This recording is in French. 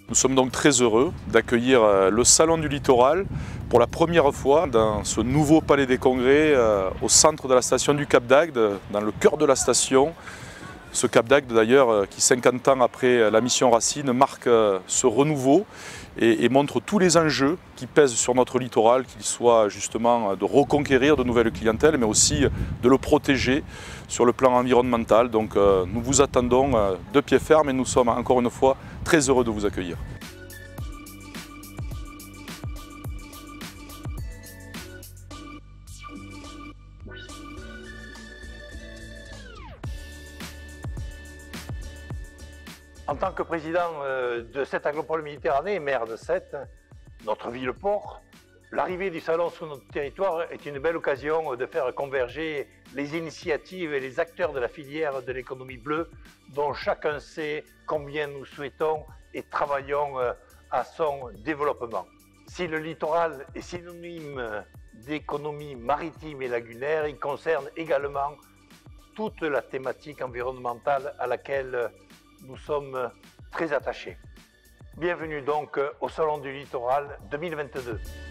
Nous sommes donc très heureux d'accueillir le Salon du Littoral pour la première fois dans ce nouveau palais des congrès au centre de la station du Cap d'Agde, dans le cœur de la station. Ce Cap d'Agde d'ailleurs qui 50 ans après la mission Racine marque ce renouveau et montre tous les enjeux qui pèsent sur notre littoral, qu'ils soient justement de reconquérir de nouvelles clientèles mais aussi de le protéger sur le plan environnemental. Donc nous vous attendons de pied ferme et nous sommes encore une fois très heureux de vous accueillir. En tant que président de cette agropole Méditerranée et maire de Sète, notre ville-port, l'arrivée du salon sur notre territoire est une belle occasion de faire converger les initiatives et les acteurs de la filière de l'économie bleue, dont chacun sait combien nous souhaitons et travaillons à son développement. Si le littoral est synonyme d'économie maritime et lagunaire, il concerne également toute la thématique environnementale à laquelle nous sommes très attachés. Bienvenue donc au Salon du Littoral 2022.